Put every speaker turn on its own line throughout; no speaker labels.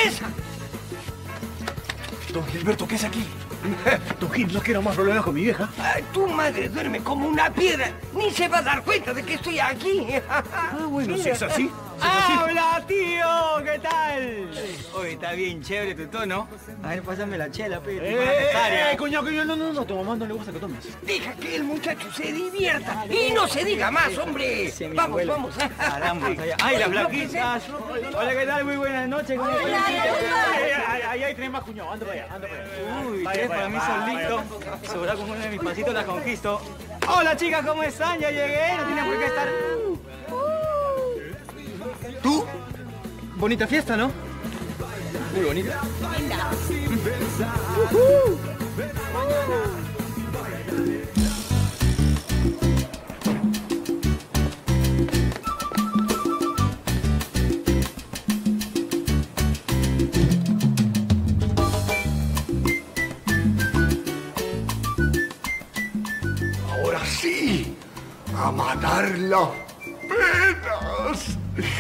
cabeza!
Don Gilberto, ¿qué es aquí? Don Gil, no quiero más problemas con mi vieja.
Ay, tu madre duerme como una piedra. Ni se va a dar cuenta de que estoy aquí.
Bueno, si es así.
¡Hola, tío! ¿Qué tal? Oye, está bien chévere tu tono. A ver, pásame la chela, pe.
Cuñado, no, a tu mamá no le gusta que tomes.
Deja que el muchacho se divierta y no se diga más, hombre. Vamos, vamos.
Caramba, ¡ay, las flaquitas! Hola, ¿qué tal? Muy buenas noches.
Ahí hay tres más, cuñado. Anda para allá.
Uy, tres para mí solito. Sobra con uno de mis pasitos la conquisto. Hola, chicas, ¿cómo están? Ya llegué, no tienen por qué estar... ¿Tú? Bonita fiesta, ¿no? Muy bonita.
Ahora sí, a matar las penas.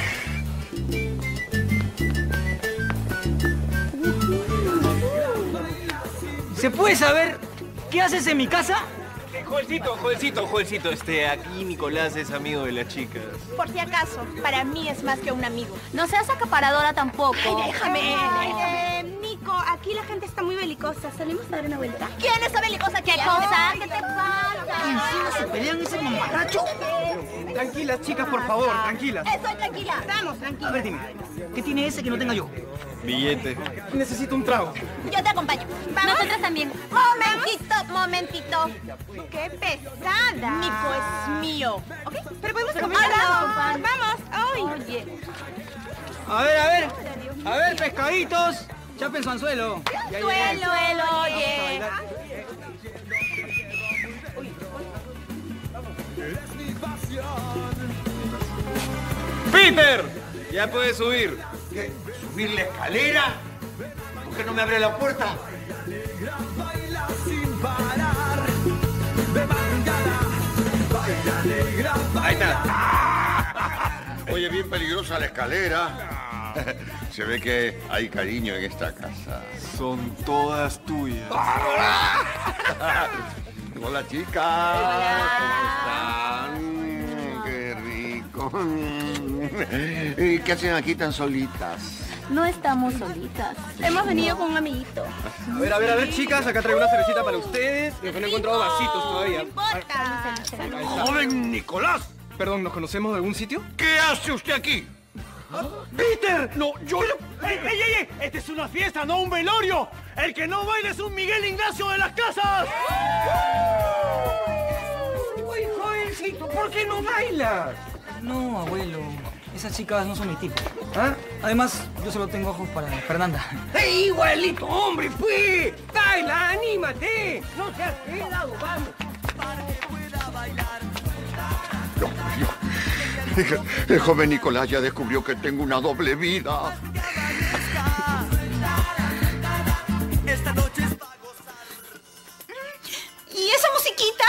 ¿Se puede saber qué haces en mi casa?
Joelcito, aquí Nicolás es amigo de las chicas.
Por si acaso, para mí es más que un amigo. No seas acaparadora tampoco.
Ay, déjame. Nico, aquí la gente está muy belicosa. ¿Salimos a dar una vuelta?
¿Quién está belicosa? ¿Qué cosa? ¿Qué te pasa?
¿Encima se pelean ese mamarracho? Tranquilas, chicas, por favor, tranquilas.
Estoy tranquila.
Vamos,
A
tranquilo.
ver, dime, ¿qué tiene ese que no tenga yo?
Billete.
Necesito un trago.
Yo te acompaño.
¿Vamos?
Nosotras también. Momentito.
¡Qué pesada!
Nico es mío. ¿Ok?
Pero podemos
Pero
comerlo.
vamos.
Vamos. ¡Ay!
Oye.
A ver, pescaditos. Chapen su anzuelo.
Suelo, oye.
¡Peter! Ya puedes subir.
¿Qué? ¿Subir la escalera? ¿Por qué no me abre la puerta?
Ahí está.
Oye, bien peligrosa la escalera. Se ve que hay cariño en esta casa.
Son todas tuyas.
Hola, chicas. ¿Cómo están? Qué rico. ¿Y qué hacen aquí tan solitas?
No estamos solitas.
Hemos venido con un amiguito.
A ver, chicas, acá traigo una cervecita para ustedes. Yo no he encontrado vasitos todavía.
No importa.
¡Joven Nicolás!
Perdón, ¿nos conocemos de algún sitio?
¿Qué hace usted aquí?
¡Peter! ¡No, yo! ¡Ey! ¡Esta es una fiesta, no un velorio! ¡El que no baila es un Miguel Ignacio de las Casas!
Uy, jovencito, ¿por qué no bailas?
No, abuelo. Esas chicas no son mi tipo. ¿Ah? Además, yo solo tengo ojos para Fernanda.
¡Ey, igualito, hombre, pues! ¡Baila, anímate! ¡No seas quedado, vamos!
El joven Nicolás ya descubrió que tengo una doble vida.
¿Y esa musiquita?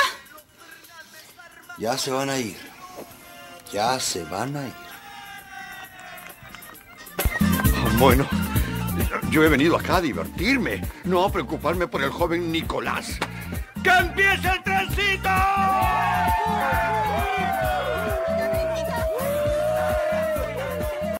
Ya se van a ir. Ya se van a ir.
Bueno, yo he venido acá a divertirme, no a preocuparme por el joven Nicolás.
¡Que empiece el tren